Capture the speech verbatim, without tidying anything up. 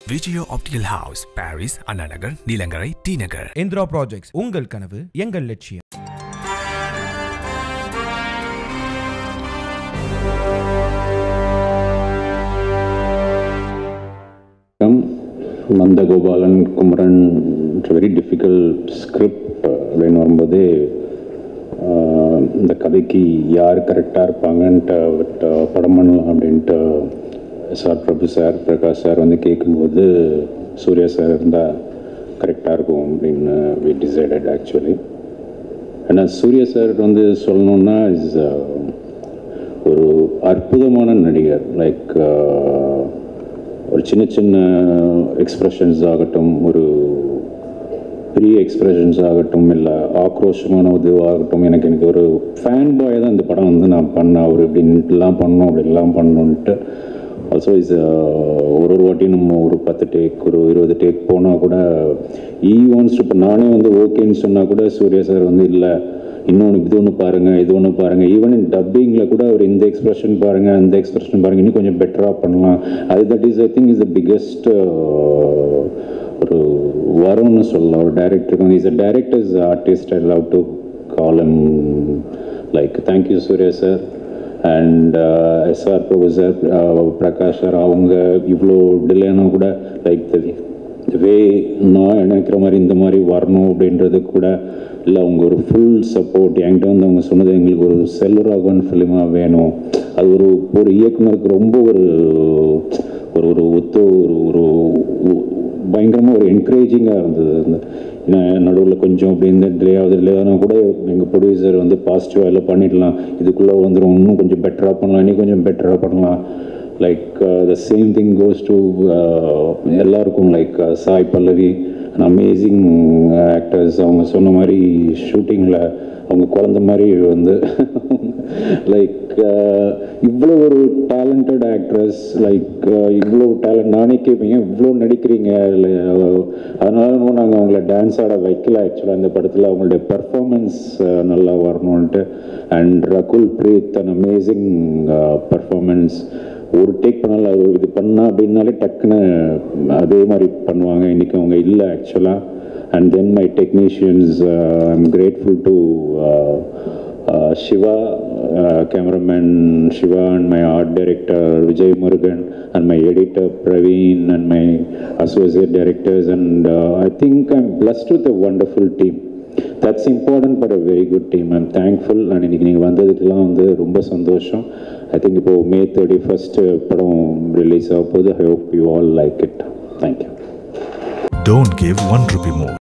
Vijaya Optical House, Paris, Anna Nagar, Neelangarai, T Nagar. Indra Projects, ungal kanavu, engal லட்சியம். Nanda Gopalan Kumaran, it's a very difficult script when வரும்போது இந்த கதைக்கு யார் கரெக்டாக இருப்பாங்கன்ட்டு படம் பண்ணலாம் அப்படின்ட்டு sir Prabhu sir Prakash sir வந்து கேட்கும்போது சூர்யா சார் இருந்தால் கரெக்டாக இருக்கும் அப்படின்னு வி டிசைடட் ஆக்சுவலி. ஏன்னா சூர்யா சார் வந்து சொல்லணுன்னா இஸ் ஒரு அற்புதமான நடிகர். லைக் ஒரு சின்ன சின்ன எக்ஸ்ப்ரெஷன்ஸ் ஆகட்டும், ஒரு பெரிய எக்ஸ்ப்ரெஷன்ஸ் ஆகட்டும், இல்லை ஆக்ரோஷமான இதுவாகட்டும், எனக்கு எனக்கு ஒரு ஃபேன் பாய் தான் இந்த படம் வந்து நான் பண்ணேன். அவர் இப்படின்ட்டுலாம் பண்ணோம் அப்படின்லாம் பண்ணணுன்ட்டு. ஆல்சோ இஸ் ஒரு ஒரு வாட்டியும் நம்ம ஒரு பத்து டேக் ஒரு இருபது டேக் போனால் கூட ஈ வான்ஸ் இப்போ நானே வந்து ஓகேன்னு சொன்னால் கூட சூர்யா சார் வந்து இல்லை இன்னொன்று இது ஒன்று பாருங்கள் இது ஒன்று பாருங்கள். ஈவன் இன் டப்பிங்கில் கூட அவர் இந்த எக்ஸ்ப்ரெஷன் பாருங்கள் அந்த எக்ஸ்ப்ரெஷன் பாருங்கள் இன்னும் கொஞ்சம் பெட்டராக பண்ணலாம். அது that is I think is the biggest ஒரு வரும்னு சொல்லலாம் ஒரு டைரக்டருக்கு வந்து. Is a directors artist. I love to call am like thank you Surya sir and SR Prabhu sir, Prakash sir. அவங்க இவ்வளோ டிலேனா கூட லைக் வே நான் நினைக்கிற மாதிரி இந்த மாதிரி வரணும் அப்படின்றது கூட இல்லை. அவங்க ஒரு ஃபுல் சப்போர்ட். என்கிட்ட வந்து அவங்க சொன்னது எங்களுக்கு ஒரு செல்வராகவன் ஃபிலிமாக வேணும். அது ஒரு ஒரு இயக்குனருக்கு ரொம்ப ஒரு ஒரு ஒரு ஒத்து ஒரு ஒரு பயங்கரமாக ஒரு என்கரேஜிங்காக இருந்தது. அந்த ஏன்னா நடுவில் கொஞ்சம் அப்படி இந்த டிலே ஆகுது இல்லைனா கூட எங்கள் ப்ரொடியூசர் வந்து பாசிட்டிவாக எல்லாம் பண்ணிடலாம், இதுக்குள்ளே வந்துடும், இன்னும் கொஞ்சம் பெட்டராக பண்ணலாம், இன்னும் கொஞ்சம் பெட்டராக பண்ணலாம். Like the same thing goes to எல்லாருக்கும். Like Sai Pallavi and amazing actors. அவங்க சொன்ன மாதிரி ஷூட்டிங்கில் அவங்க குழந்த மாதிரி வந்து லைக் இவ்வளோ ஒரு டேலண்டட் ஆக்ட்ரஸ். லைக் இவ்வளோ டேலண்ட் நானே கேட்பீங்க இவ்வளோ நடிக்கிறீங்க இல்லை, அதனால நாங்கள் அவங்கள டான்ஸ் ஆட வைக்கல ஆக்சுவலாக இந்த படத்தில். அவங்களுடைய பர்ஃபார்மன்ஸ் நல்லா வரணுன்ட்டு. And Rakul Preet and amazing performance. ஒரு டேக் பண்ணாலும் அது இது பண்ணால் அப்படின்னாலே டக்குன்னு அதே மாதிரி பண்ணுவாங்க. இன்றைக்கி அவங்க இல்லை ஆக்சுவலாக. And then my technicians, I am grateful to Shiva, uh, cameraman Shiva, and my art director Vijay Murugan, and my editor Praveen, and my associate directors. And uh, I think I'm blessed with a wonderful team. That's important for a very good team. I'm thankful. And இன்னைக்கு நீங்கள் வந்ததுக்கெல்லாம் வந்து ரொம்ப சந்தோஷம். I think இப்போ May thirty first படம் release ஆக போகுது. I hope you all like it. Thank you. Don't give one rupee more.